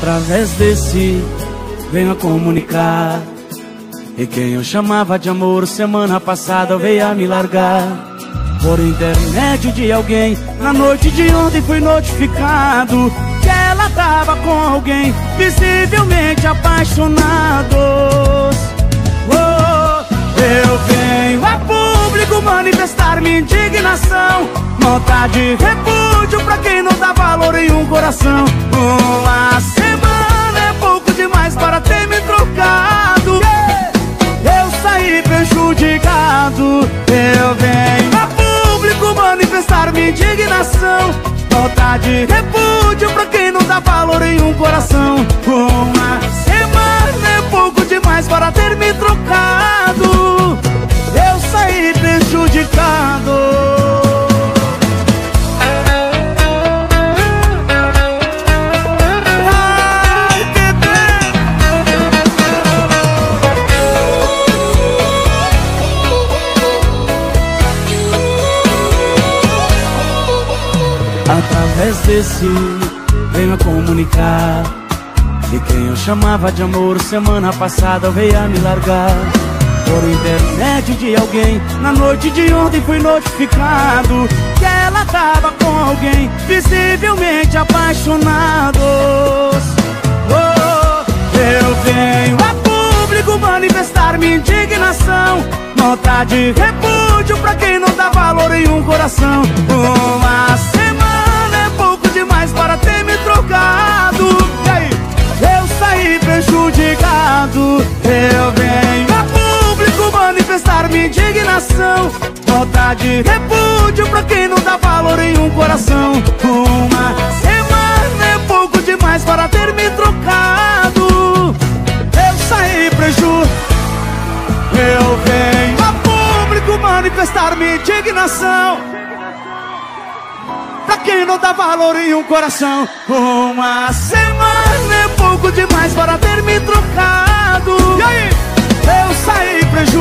Através desse venho a comunicar, e quem eu chamava de amor semana passada veio a me largar. Por intermédio de alguém, na noite de ontem fui notificado que ela tava com alguém, visivelmente apaixonados. Eu venho a público manifestar minha indignação, nota de repúdio pra quem não dá valor em um coração. Uma semana é pouco demais para ter me trocado. Eu saí prejudicado. Eu venho a público manifestar minha indignação, nota de repúdio pra quem não dá valor em um coração. Uma semana é pouco demais para ter me trocado. Eu saí prejudicado. Através desse venho a comunicar, e quem eu chamava de amor semana passada veio a me largar. Por intermédio de alguém, na noite de ontem fui notificado que ela tava com alguém, visivelmente apaixonados. Eu venho a público manifestar minha indignação, nota de repúdio pra quem não dá valor em um coração. Uma semana é pouco demais para ter me trocado. E aí? Eu saí prejudicado. Eu venho a público manifestar minha indignação, nota de repúdio pra quem não dá valor em um coração. Uma semana é pouco demais para ter me trocado. Eu saí prejudicado. Eu venho a público manifestar minha indignação, pra quem não dá valor em um coração. Uma semana é pouco demais para ter me trocado. E aí? Eu saí prejudicado.